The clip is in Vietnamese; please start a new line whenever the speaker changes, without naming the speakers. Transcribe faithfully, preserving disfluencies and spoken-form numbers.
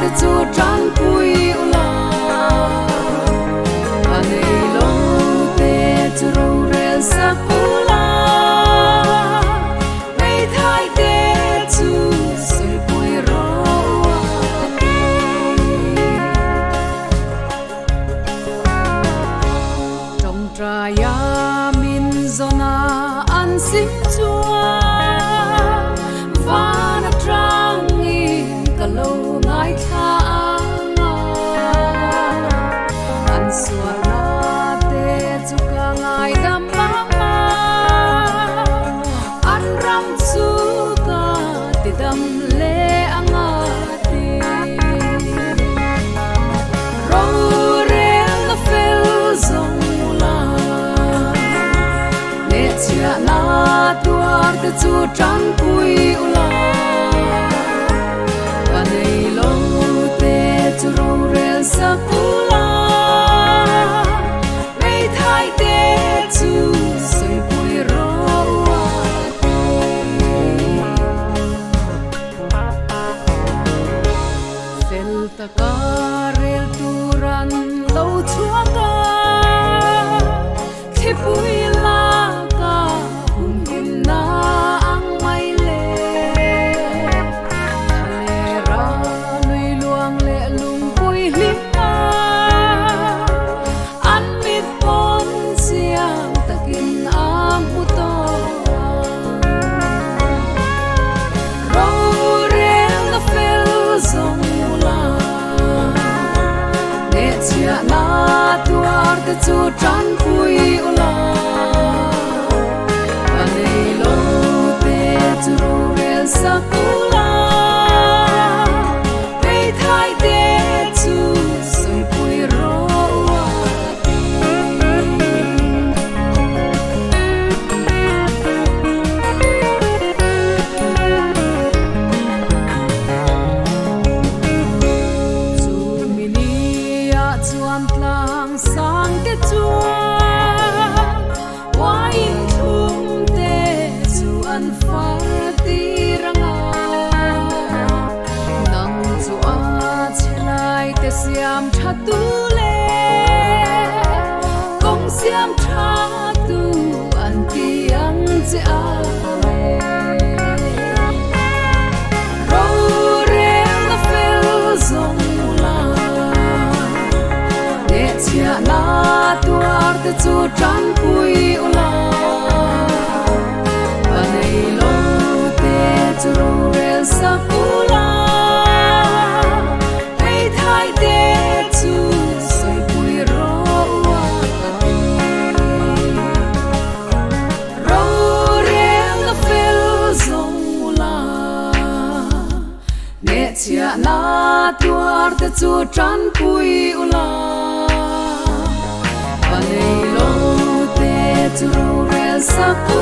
te chu tran pui ula anei lo te chu ro rel sak ula mei thai te chu soi pui ro trong tra ya min zona an sim chua vana trang in kalo ngai tha an suar na te chu ka ngai dam mama an ram chu ka ti dam le anga ti ro re la fel zong la ne chia na tuar te chu tran pui ula anei lo te chu ro rel sak ula mei thai te chu soi pui ro fel ta ka rel turan lo chua ka khi pui la ka hum him na ang mai le le ra lui luang le lung pui lim na an mit pon siang takin ang uto ro re la fel zong la ne chia na tuar te chu tran pui ula anei lo te chu ro rel sak ula mei thai te chu soi pui ro chu mini ya chuan tlang sang te chua wa in thum te chu an far ti ranga nang chu a chelai te siam tha tu le kong siam tha tu an ti ang che a ro re la fel zong la ne chia na tuar te chu tran pui ula anei lo te chu ro rel sak ula mei thai te chu soi pui ro ro rel la fel zong ula ne chia na tuar te chu tran pui ula anei lo te chu ro rel sak